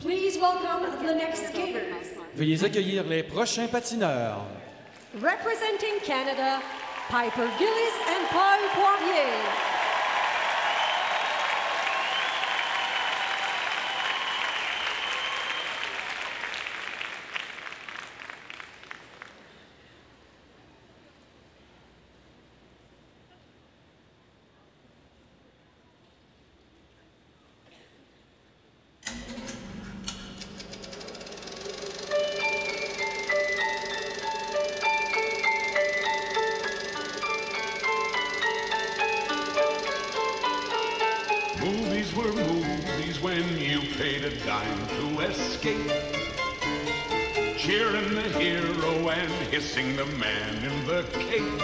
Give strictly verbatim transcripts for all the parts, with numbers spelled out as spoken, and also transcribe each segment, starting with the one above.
Please welcome the next skaters. Veuillez accueillir les prochains patineurs. Representing Canada, Piper Gillis and Paul Poirier. Movies were movies when you paid a dime to escape. Cheering the hero and hissing the man in the cape.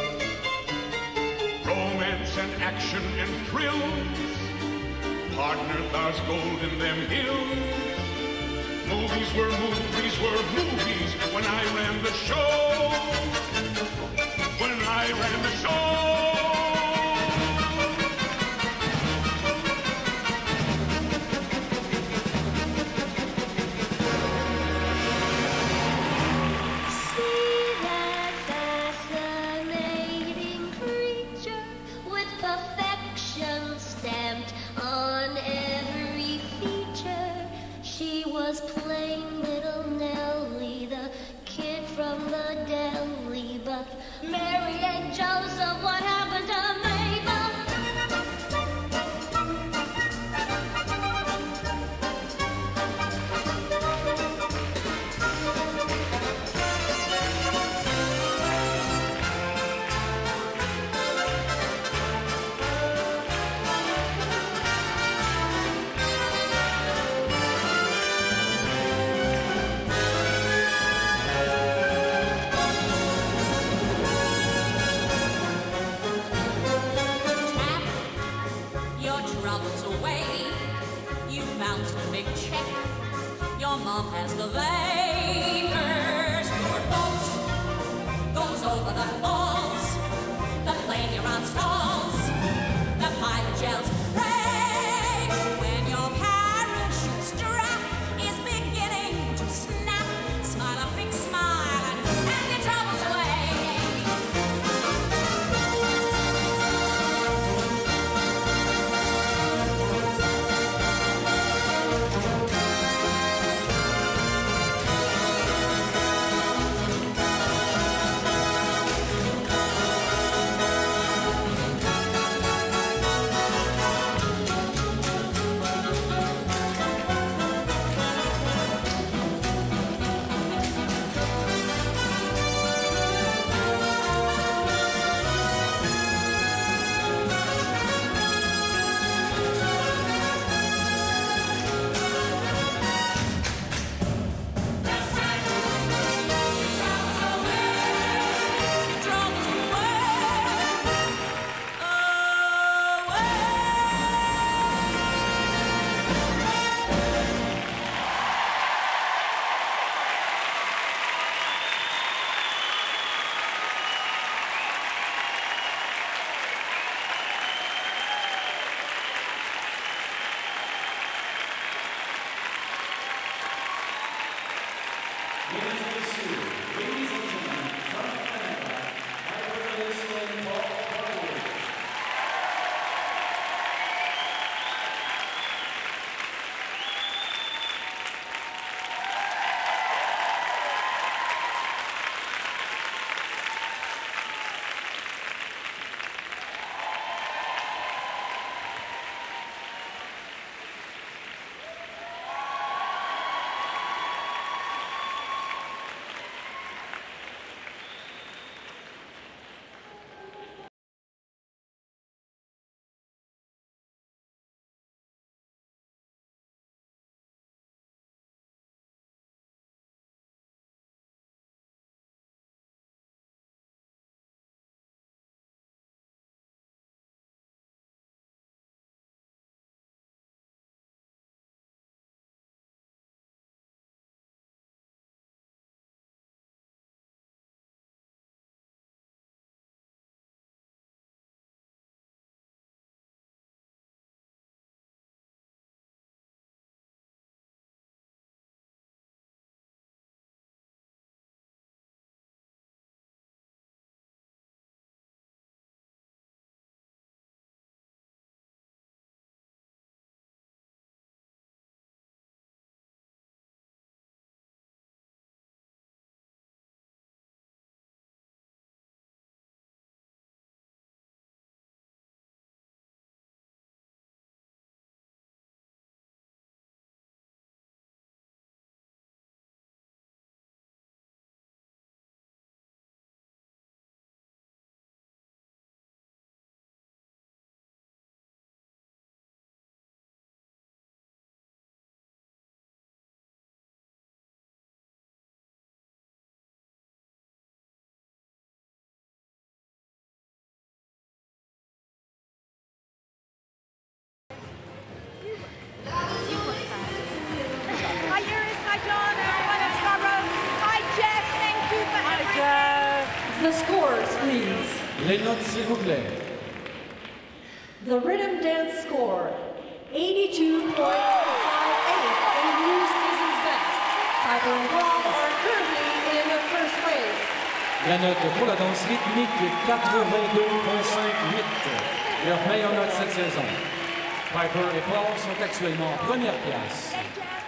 Romance and action and thrills. Partner, there's gold in them hills. Movies were movies were movies when I ran the show. When I ran the show. On every feature, she was plain little Nellie, the kid from the deli. But Mary and Joseph, what happened to Mabel? Your mom has the vapors. Your boat goes over the falls. The plane you're on stalls. The pilot yells, "Break!" When your parachute strap is beginning to snap. Smile a big smile and hand your troubles away. Hi, John. Everyone at Scarborough. Hi, Jeff. Thank you for Hi, everything. Jeff. The scores, please. Les notes, s'il vous plaît. The rhythm dance score, eighty-two point five eight in new season's best. Piper and Paul are currently in the first place. La note pour la danse rythmique, quatre-vingt-deux virgule cinquante-huit. Leur meilleure note cette saison. Piper et Paul sont actuellement en première place. Hey, Jeff.